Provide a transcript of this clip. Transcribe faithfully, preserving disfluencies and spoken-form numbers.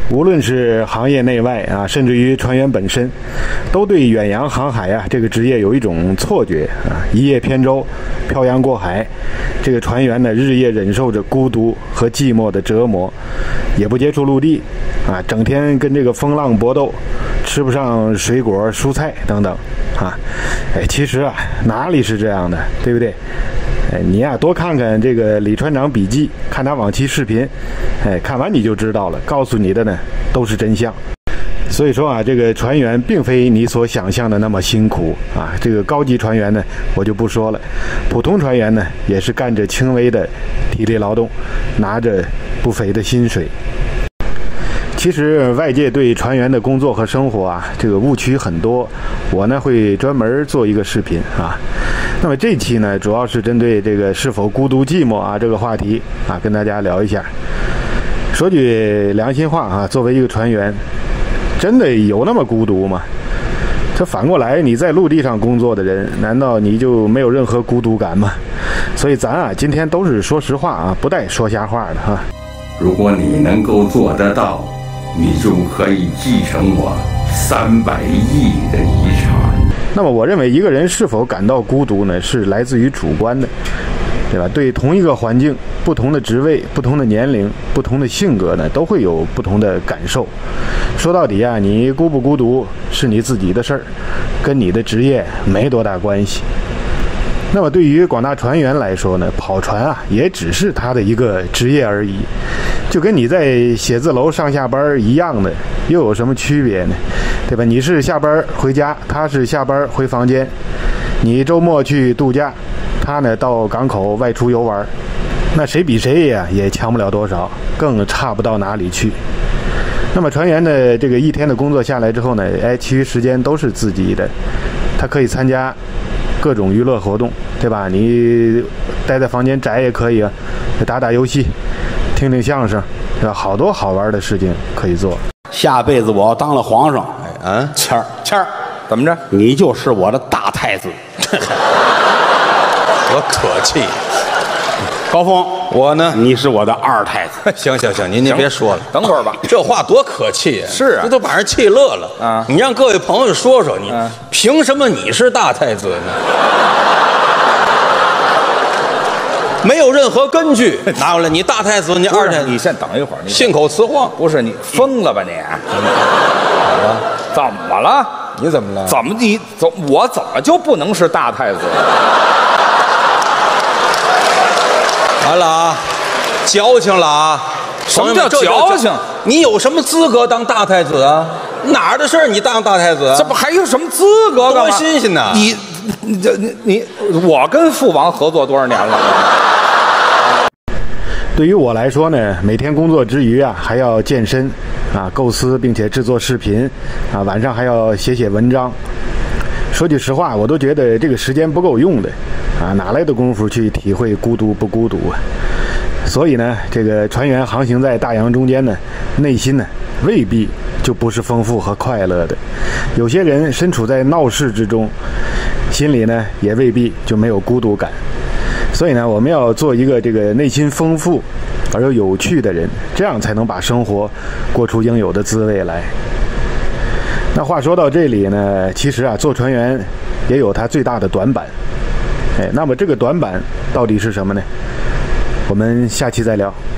无论是行业内外啊，甚至于船员本身，都对远洋航海啊这个职业有一种错觉啊，一叶扁舟，漂洋过海，这个船员呢日夜忍受着孤独和寂寞的折磨，也不接触陆地啊，整天跟这个风浪搏斗，吃不上水果蔬菜等等啊，哎，其实啊哪里是这样的，对不对？哎，你呀、啊、多看看这个李船长笔记，看他往期视频，哎，看完你就知道了，告诉你的呢都是真相。所以说啊，这个船员并非你所想象的那么辛苦啊。这个高级船员呢，我就不说了，普通船员呢也是干着轻微的体力劳动，拿着不菲的薪水。其实外界对船员的工作和生活啊，这个误区很多，我呢会专门做一个视频啊。那么这期呢，主要是针对这个是否孤独寂寞啊这个话题啊，跟大家聊一下。说句良心话啊，作为一个船员，真的有那么孤独吗？这反过来，你在陆地上工作的人，难道你就没有任何孤独感吗？所以咱啊，今天都是说实话啊，不带说瞎话的哈。 如果你能够做得到，你就可以继承我三百亿的遗产。 那么我认为一个人是否感到孤独呢，是来自于主观的，对吧？对同一个环境、不同的职位、不同的年龄、不同的性格呢，都会有不同的感受。说到底啊，你孤不孤独是你自己的事儿，跟你的职业没多大关系。那么对于广大船员来说呢，跑船啊也只是他的一个职业而已，就跟你在写字楼上下班一样的，又有什么区别呢？对吧？你是下班回家，他是下班回房间，你周末去度假，他呢到港口外出游玩，那谁比谁呀也强不了多少，更差不到哪里去。那么船员的这个一天的工作下来之后呢，哎，其余时间都是自己的，他可以参加各种娱乐活动，对吧？你待在房间宅也可以啊，打打游戏，听听相声，对吧？好多好玩的事情可以做。 下辈子我要当了皇上， 哎啊， 谦儿谦儿， 怎么着？ 你就是我的大太子。 多可气！ 高峰， 我呢？ 你是我的二太子。 行行行，您您别说了， 等会儿吧。 这话多可气啊！ 是啊这都把人气乐了啊！ 你让各位朋友说说，你啊凭什么你是大太子呢？没有任何根据，拿过来，你大太子，你二太子， 你先等一会儿，你信口雌黄。 不是你疯了吧你？怎么了？ 你怎么了？ 怎么你怎我怎么就不能是大太子？ 完了啊，矫情了啊！ 什么叫矫情？ 你有什么资格当大太子啊？哪儿的事儿你当大太子？ 这不还有什么资格干嘛？ 多新鲜呐！ 你你这你你我跟父王合作多少年了？ 对于我来说呢，每天工作之余啊，还要健身啊，构思并且制作视频啊，晚上还要写写文章。说句实话，我都觉得这个时间不够用的啊，哪来的功夫去体会孤独不孤独啊？所以呢，这个船员航行在大洋中间呢，内心呢未必就不是丰富和快乐的。有些人身处在闹市之中，心里呢也未必就没有孤独感。所以呢，我们要做一个这个内心丰富而又有趣的人，这样才能把生活过出应有的滋味来。那话说到这里呢，其实啊，做船员也有它最大的短板。哎，那么这个短板到底是什么呢？我们下期再聊。